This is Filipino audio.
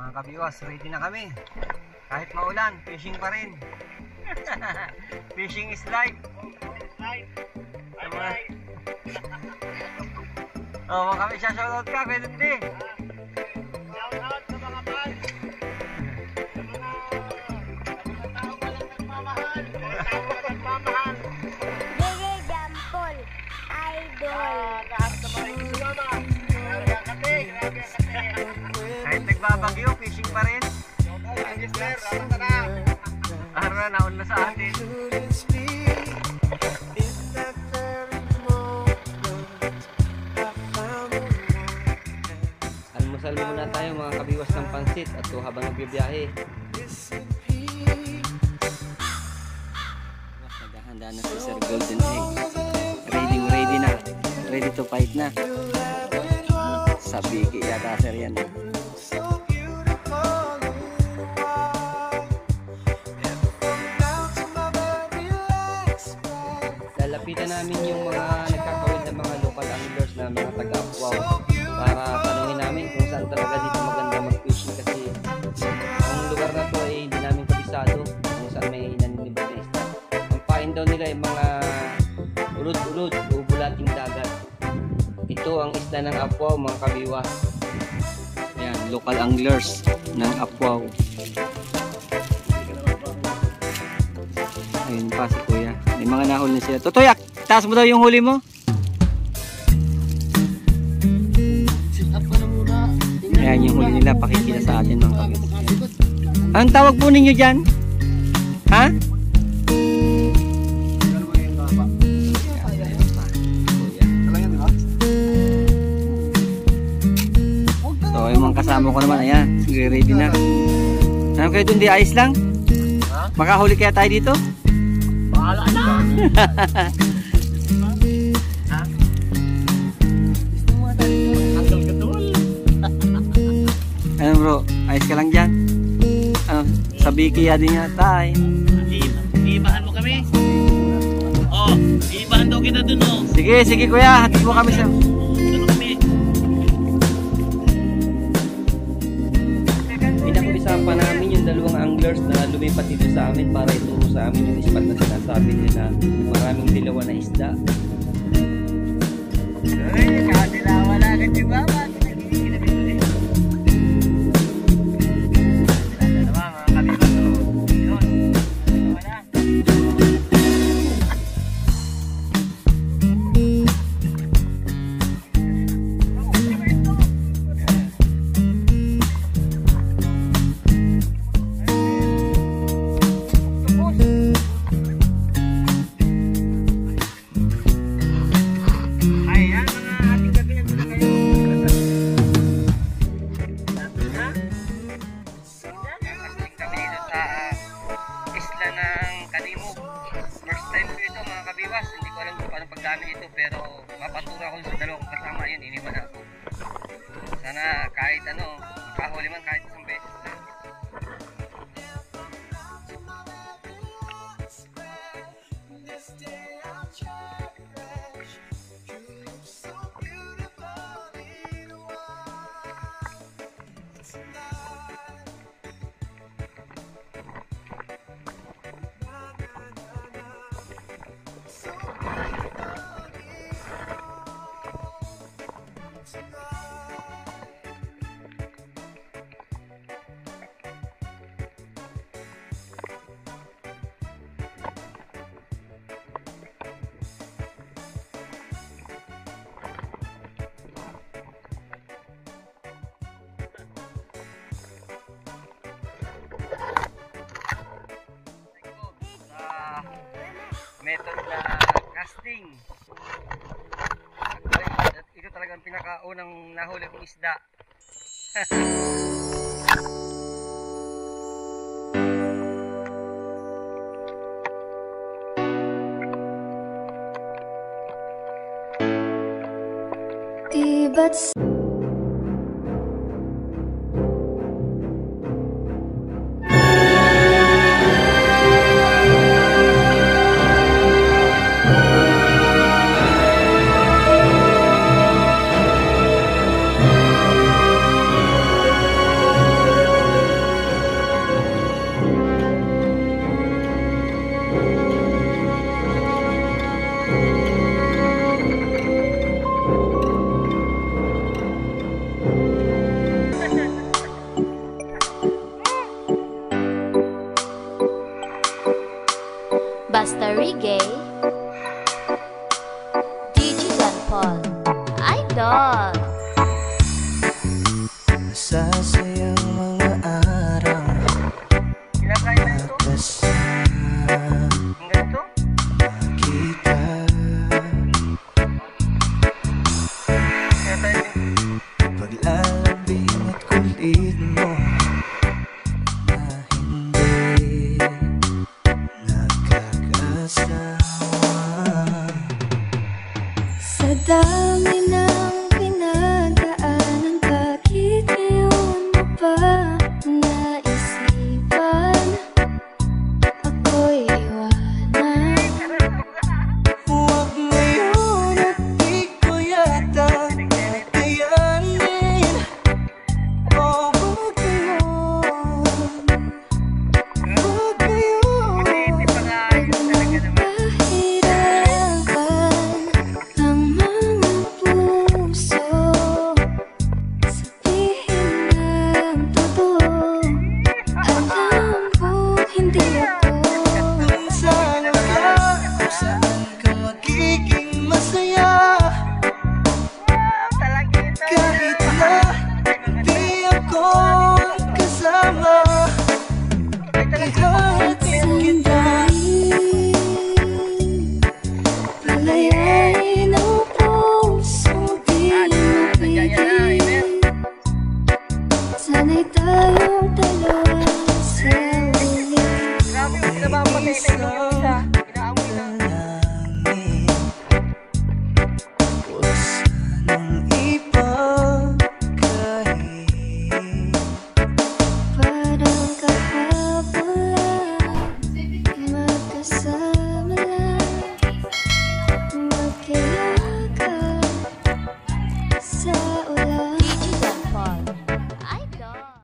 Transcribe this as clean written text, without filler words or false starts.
Mga kabiwas, ready na kami. Kahit maulan, fishing pa rin. Fishing is life. Oh, kami siya shoutout ka, pwede din. Shoutout sa mga fans. Sa mga tao walang nagmamahal. Tao walang nagmamahal. Gigi Jampol, idol. Lahat sa mga ikusumama. Grabe ang kate, grabe ang kate. Kahit nagbabagyo, fishing pa rin. Shoutout sa Gister, ano na? Ara, naon na sa atin. Almusal muna tayo mga kabiwas ng pansit at to habang nagbibiyahe. Naghahanda na si Sir Golden Egg. Ready na. Ready to fight na. Sabi yata sir yan. Lalapitan namin yung mga nagkakawin ng mga local anglers na mga taga-Apwaw para tanungin namin kung saan talaga dito maganda mag-fishing kasi ang lugar na to ay hindi namin kabisado kung saan may naninibat na isda. Ang pain daw nila ay mga ulod-ulod o bulating dagat. Ito ang isda ng Apwaw mga kabiwas. Ayan, local anglers ng Apwaw. Ayun pa si kuya. May mga nahuli na sila. Totoyak, taas mo daw yung huli mo. Ayan yung huli nila. Pakikita sa atin mga kabiwas. Anong tawag po ninyo dyan? Ha? So yung mga kasama ko naman. Ayan, ready na. Ano kayo dun? Di ayos lang? Makahuli kaya tayo dito? Bahala na! Ano bro? Ayos ka lang dyan? Ano? Sabi kaya din yata eh. Iibahan mo kami? Oh, iibahan daw kita dun oh. Sige kuya, hatid mo kami sa... Dun kami. Pinakulisahan pa namin yung dalawang anglers na lumipat dito sa amin para ituro sa amin yung spot na sinasabi nila maraming dilawan na isda. Ay, kakadilawa na agad yung baba. Pero mapatura ko sa dalawang kasama yun, iniwan ako. Sana kahit ano, makahuli man kahit isang beses na. Method na casting. Ito talagang pinakaunang nahuli kong isda. Diba't nagsasaya